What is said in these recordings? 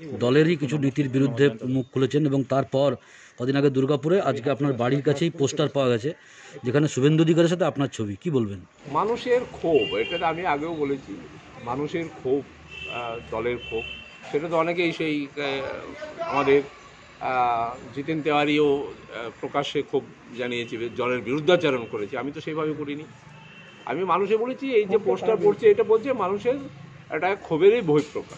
দলেরই কিছু নীতির বিরুদ্ধে মুখ খুলেছেন এবং তারপর কদিন আগে দুর্গাপুরে আজকে আপনার বাড়ির কাছেই পোস্টার পাওয়া গেছে যেখানে শুভেন্দু অধিকারীর সাথে আপনার ছবি, কি বলবেন? মানুষের ক্ষোভ, এটা আমি আগেও বলেছি, মানুষের ক্ষোভ, দলের ক্ষোভ, সেটা তো অনেকেই সেই আমাদের জিতেন তেওয়ারিও প্রকাশ্যে ক্ষোভ জানিয়েছে, দলের বিরুদ্ধাচরণ করেছে। আমি তো সেইভাবে করিনি। আমি মানুষে বলেছি এই যে পোস্টার পড়ছে এটা বলছে মানুষের একটা ক্ষোভেরই বহিঃপ্রকাশ।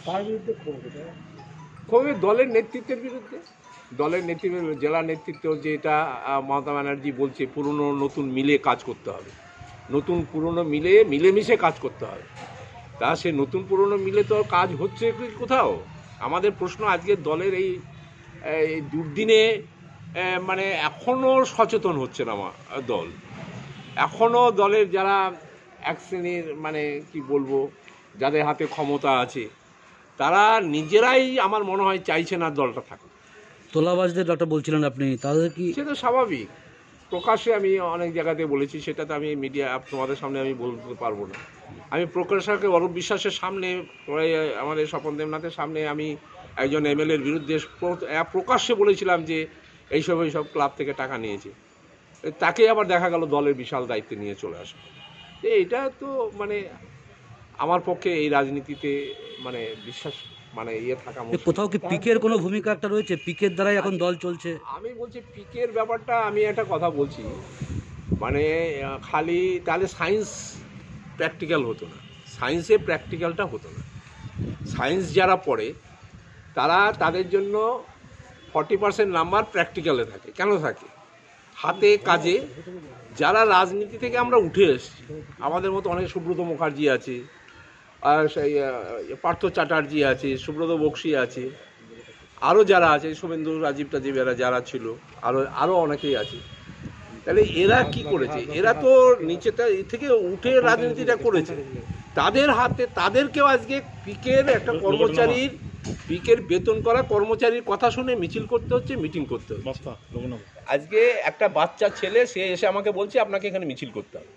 ক্ষোভের দলের নেতৃত্বের বিরুদ্ধে, দলের নেতৃত্বের জেলা নেতৃত্ব যেটা মমতা ব্যানার্জি বলছে পুরনো নতুন মিলে কাজ করতে হবে, নতুন পুরনো মিলেমিশে কাজ করতে হবে। তা সে নতুন পুরনো মিলে তো কাজ হচ্ছে কোথাও? আমাদের প্রশ্ন আজকে দলের এই দুর্দিনে মানে এখনও সচেতন হচ্ছে না দল, এখনও দলের যারা এক শ্রেণীর মানে কি বলবো যাদের হাতে ক্ষমতা আছে তারা নিজেরাই আমার মনে হয় চাইছে না দলটা থাকুক। তোলাবাজদের একটা বলছিলেন আপনি, তাদের কি? সে তো স্বাভাবিক, প্রকাশ্যে আমি অনেক জায়গাতে বলেছি, সেটা তো আমি মিডিয়া তোমাদের সামনে আমি বলতে পারবো না। আমি প্রকাশকে অরূপ বিশ্বাসের সামনে, আমাদের স্বপন দেবনাথের সামনে আমি একজন এমএলএর বিরুদ্ধে প্রকাশ্যে বলেছিলাম যে এইসব ক্লাব থেকে টাকা নিয়েছে। তাকে আবার দেখা গেল দলের বিশাল দায়িত্বে নিয়ে চলে আসে। এইটা তো মানে আমার পক্ষে এই রাজনীতিতে মানে বিশ্বাস মানে থাকা কোথাও কি পিকের কোনো ভূমিকা একটা রয়েছে? পিকের দ্বারাই এখন দল চলছে। আমি বলছি পিকের ব্যাপারটা, আমি একটা কথা বলছি, মানে খালি তাহলে সায়েন্স প্র্যাকটিক্যাল হতো না, সায়েন্সে প্র্যাকটিক্যালটা হতো না। সায়েন্স যারা পড়ে তারা তাদের জন্য 40% নাম্বার প্র্যাকটিক্যালে থাকে। কেন থাকে? হাতে কাজে। যারা রাজনীতি থেকে আমরা উঠে এসেছি, আমাদের মতো অনেক, সুব্রত মুখার্জি আছে, আর সেই পার্থ চ্যাটার্জি আছে, সুব্রত বক্সি আছে, আরও যারা আছে, শুভেন্দু রাজীব টাজীব এরা যারা ছিল, আরও অনেকেই আছে। তাহলে এরা কি করেছে? এরা তো নিচেটা থেকে উঠে রাজনীতিটা করেছে। তাদের হাতে তাদেরকেও আজকে পিকের একটা কর্মচারীর, পিকের বেতন করা কর্মচারীর কথা শুনে মিছিল করতে হচ্ছে, মিটিং করতে হচ্ছে। আজকে একটা বাচ্চা ছেলে সে এসে আমাকে বলছে আপনাকে এখানে মিছিল করতে হবে।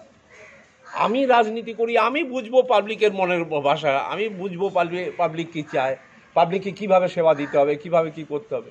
আমি রাজনীতি করি, আমি বুঝবো পাবলিকের মনের ভাষা, আমি বুঝবো পাবলিক কী চায়, পাবলিককে কীভাবে সেবা দিতে হবে, কীভাবে কী করতে হবে।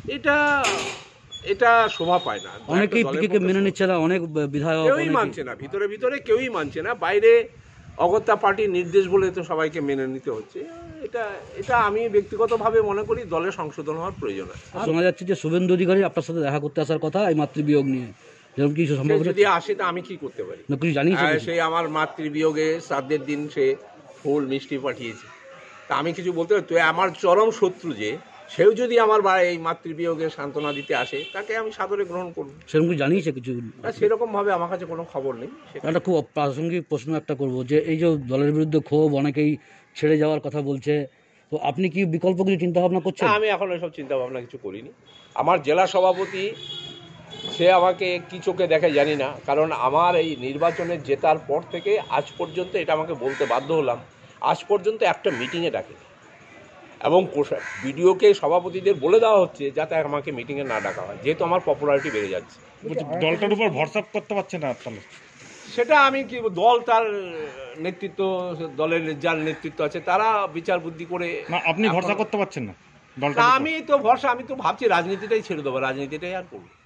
এটা শোভা পায় না। অনেকেই পিকেকে মেনে নিচ্ছে না, অনেক বিধায়ক কেউই মানছে না, ভিতরে কেউই মানছে না, বাইরে অগত্যা পার্টির নির্দেশ বলে তো সবাইকে মেনে নিতে হচ্ছে। এটা আমি ব্যক্তিগতভাবে মনে করি দলের সংশোধন হওয়ার প্রয়োজন আছে। শোনা যাচ্ছে যে শুভেন্দু অধিকারী আপনার সাথে দেখা করতে আসার কথা এই মাতৃবিয়োগ নিয়ে, যেরকম কিছু সম্ভব যদি আসে তা আমি কি করতে পারি? সেই আমার মাতৃবিয়োগে শ্রাদ্ধের দিন সে ফুল মিষ্টি পাঠিয়েছে, তা আমি কিছু বলতে পারি? তো আমার চরম শত্রু যে, সেও যদি আমার এই মাতৃবিয়োগে সান্ত্বনা দিতে আসে তাকে আমি সাদরে গ্রহণ করব। সেরকম জানিয়েছে কিছু? সেরকম ভাবে আমার কাছে কোনো খবর নেই। একটা খুব প্রাসঙ্গিক প্রশ্ন একটা করবো, যে এই যে দলের বিরুদ্ধে ক্ষোভ, অনেকেই ছেড়ে যাওয়ার কথা বলছে, তো আপনি কি বিকল্প কিছু চিন্তা ভাবনা করছেন? আমি এখন এসব চিন্তা ভাবনা কিছু করিনি। আমার জেলা সভাপতি সে আমাকে কি চোখে দেখে জানি না, কারণ আমার এই নির্বাচনে জেতার পর থেকে আজ পর্যন্ত, এটা আমাকে বলতে বাধ্য হলাম, আজ পর্যন্ত একটা মিটিংয়ে ডাকেনি, এবং বিডিওকে সভাপতিদের বলে দেওয়া হচ্ছে যাতে আমাকে মিটিংয়ে না ডাকা হয়, যেহেতু আমার পপুলারিটি বেড়ে যাচ্ছে। দলটার উপর ভরসা করতে পারছে না তাহলে? সেটা আমি কি, দল তার নেতৃত্ব, দলের যার নেতৃত্ব আছে তারা বিচার বুদ্ধি করে। না, আপনি ভরসা করতে পারছেন না? আমি তো ভাবছি রাজনীতিটাই ছেড়ে দেবো, রাজনীতিটাই আর করবো।